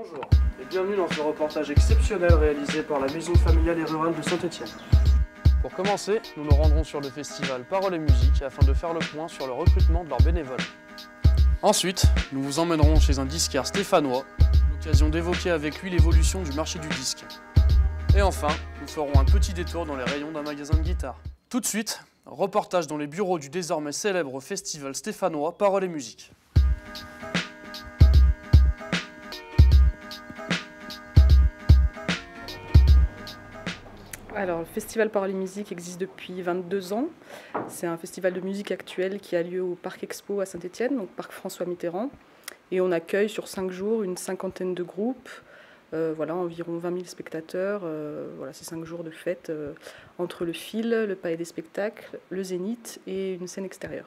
Bonjour et bienvenue dans ce reportage exceptionnel réalisé par la Maison familiale et rurale de Saint-Étienne. Pour commencer, nous nous rendrons sur le festival Paroles et Musique afin de faire le point sur le recrutement de leurs bénévoles. Ensuite, nous vous emmènerons chez un disquaire stéphanois, l'occasion d'évoquer avec lui l'évolution du marché du disque. Et enfin, nous ferons un petit détour dans les rayons d'un magasin de guitare. Tout de suite, reportage dans les bureaux du désormais célèbre festival stéphanois Paroles et Musique. Alors, le festival Paroles et Musique existe depuis 22 ans. C'est un festival de musique actuel qui a lieu au Parc Expo à Saint-Étienne, donc Parc François Mitterrand. Et on accueille sur 5 jours une cinquantaine de groupes, environ 20 000 spectateurs. C'est 5 jours de fête entre le Fil, le Palais des Spectacles, le Zénith et une scène extérieure.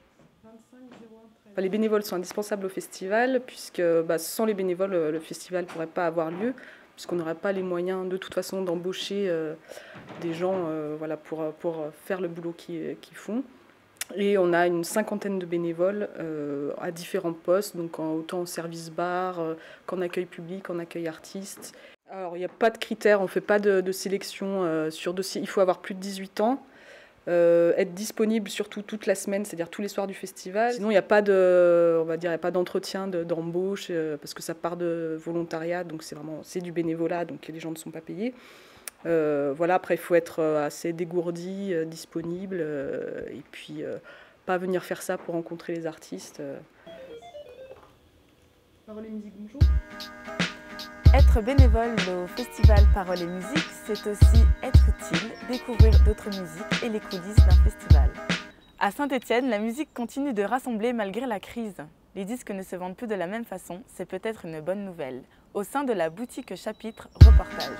Les bénévoles sont indispensables au festival, puisque sans les bénévoles, le festival ne pourrait pas avoir lieu, puisqu'on n'aurait pas les moyens de toute façon d'embaucher des gens pour faire le boulot qu'ils font. Et on a une cinquantaine de bénévoles à différents postes, donc autant en service bar qu'en accueil public, en accueil artiste. Alors il n'y a pas de critères, on ne fait pas de sélection sur dossier, il faut avoir plus de 18 ans. Être disponible surtout toute la semaine, c'est-à-dire tous les soirs du festival. Sinon, il n'y a pas d'entretien d'embauche parce que ça part de volontariat, donc c'est du bénévolat, donc les gens ne sont pas payés. Après, il faut être assez dégourdi, disponible, et puis pas venir faire ça pour rencontrer les artistes. Paroles et Musique, bonjour. Être bénévole au festival Paroles et Musique, c'est aussi être utile, découvrir d'autres musiques et les coulisses d'un festival. À Saint-Étienne, la musique continue de rassembler malgré la crise. Les disques ne se vendent plus de la même façon, c'est peut-être une bonne nouvelle. Au sein de la boutique Chapitre, reportage.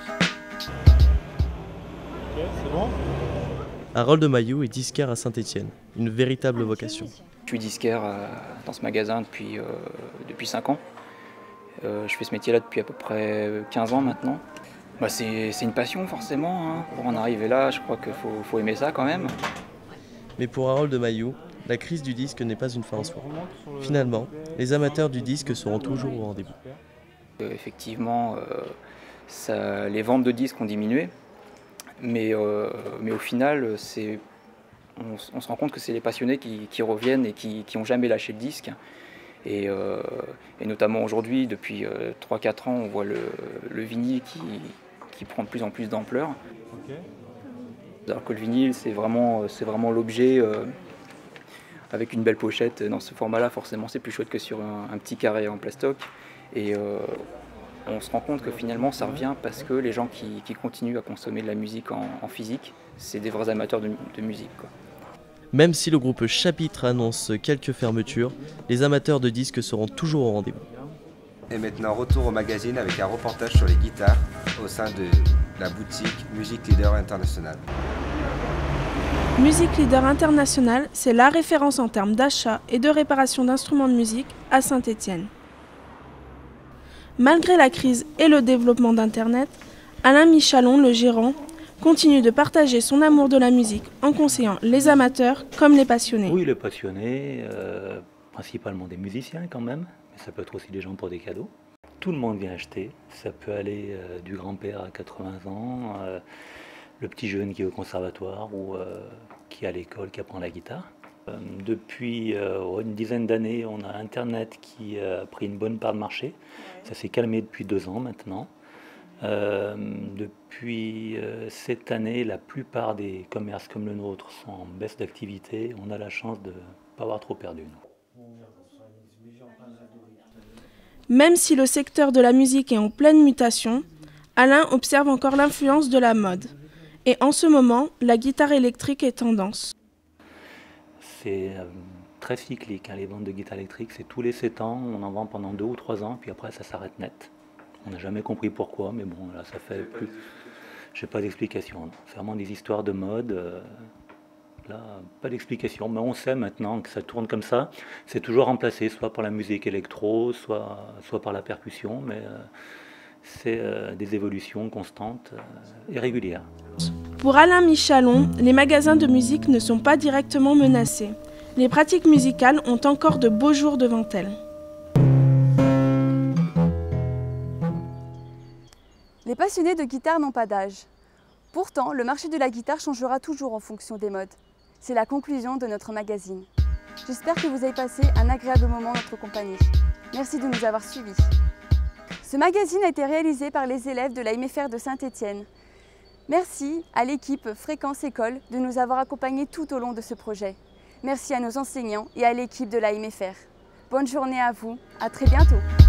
Ok, c'est bon. Harold Mailloux est disquaire à Saint-Étienne, une véritable vocation. Je suis disquaire dans ce magasin depuis 5 ans. Je fais ce métier-là depuis à peu près 15 ans maintenant. C'est une passion forcément, hein. Pour en arriver là, je crois qu'il faut aimer ça quand même. Mais pour Harold Mailloux, la crise du disque n'est pas une fin en soi. Finalement, les amateurs du disque seront toujours au rendez-vous. Effectivement, les ventes de disques ont diminué, mais au final, on se rend compte que c'est les passionnés qui reviennent et qui n'ont jamais lâché le disque. Et notamment aujourd'hui, depuis 3-4 ans, on voit le vinyle qui prend de plus en plus d'ampleur. Okay. Alors que le vinyle, c'est vraiment l'objet avec une belle pochette. Dans ce format-là, forcément, c'est plus chouette que sur un petit carré en plastoc. Et on se rend compte que finalement, ça revient parce que les gens qui continuent à consommer de la musique en physique, c'est des vrais amateurs de musique, quoi. Même si le groupe Chapitre annonce quelques fermetures, les amateurs de disques seront toujours au rendez-vous. Et maintenant, retour au magazine avec un reportage sur les guitares au sein de la boutique Music Leader International. Music Leader International, c'est la référence en termes d'achat et de réparation d'instruments de musique à Saint-Étienne. Malgré la crise et le développement d'Internet, Alain Michalon, le gérant, continue de partager son amour de la musique en conseillant les amateurs comme les passionnés. Oui, les passionnés, principalement des musiciens quand même, mais ça peut être aussi des gens pour des cadeaux. Tout le monde vient acheter, ça peut aller du grand-père à 80 ans, le petit jeune qui est au conservatoire ou qui est à l'école, qui apprend la guitare. Depuis une dizaine d'années, on a Internet qui a pris une bonne part de marché. Ça s'est calmé depuis 2 ans maintenant. Depuis cette année, la plupart des commerces comme le nôtre sont en baisse d'activité. On a la chance de ne pas avoir trop perdu. Même si le secteur de la musique est en pleine mutation, Alain observe encore l'influence de la mode. Et en ce moment, la guitare électrique est tendance. C'est très cyclique, hein, les ventes de guitare électrique. C'est tous les 7 ans, on en vend pendant 2 ou 3 ans, puis après ça s'arrête net. On n'a jamais compris pourquoi, mais bon, là, ça fait plus... Je n'ai pas d'explication. C'est vraiment des histoires de mode. Là, pas d'explication. Mais on sait maintenant que ça tourne comme ça. C'est toujours remplacé, soit par la musique électro, soit par la percussion. Mais c'est des évolutions constantes et régulières. Pour Alain Michalon, les magasins de musique ne sont pas directement menacés. Les pratiques musicales ont encore de beaux jours devant elles. Les passionnés de guitare n'ont pas d'âge. Pourtant, le marché de la guitare changera toujours en fonction des modes. C'est la conclusion de notre magazine. J'espère que vous avez passé un agréable moment en notre compagnie. Merci de nous avoir suivis. Ce magazine a été réalisé par les élèves de l'AMFR de Saint-Étienne. Merci à l'équipe Fréquence École de nous avoir accompagnés tout au long de ce projet. Merci à nos enseignants et à l'équipe de l'AMFR. Bonne journée à vous, à très bientôt.